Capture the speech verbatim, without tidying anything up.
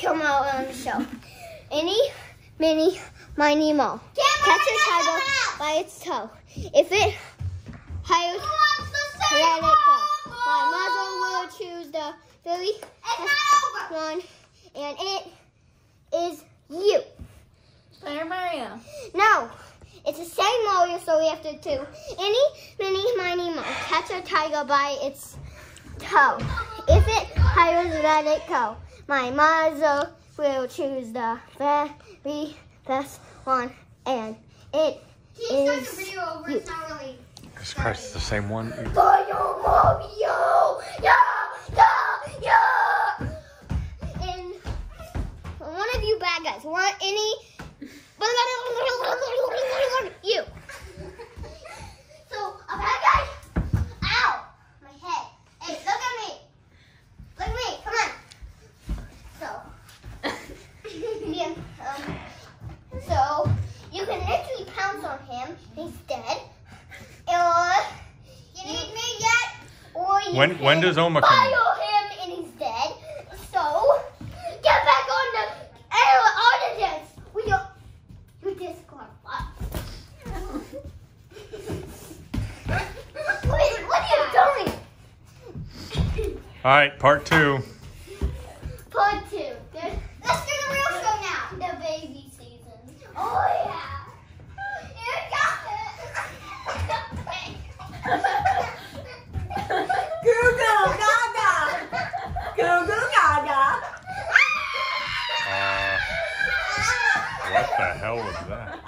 come out on the show. Any, mini, miny, mo. Catch a tiger by its toe. If it hires, let it go. My mother will choose the very best one, and it is you. Super Mario. No, it's the same Mario, so we have to do any, mini, miny, mo. Catch a tiger by its toe. If it hires, let it go. My mother will choose the very best one, and it is you. Jesus Christ, it's the same one. Mario, Mario, yeah, yeah, yeah. And one of you bad guys want any? You. So a bad guy. Ow, my head. Hey, look at me. Look at me. Come on. So, yeah. Um, so you can literally pounce on him. He's dead. Or you need me yet? Or you When can when does Oma come? fire him and he's dead. So get back on the on the desk. We don't. You disqualified. Wait, what are you doing? All right, part two. Part two. There's, let's do the real show now. The baby season. Oh yeah. You got it. Goo goo gaga. Goo goo gaga. Uh, what the hell was that?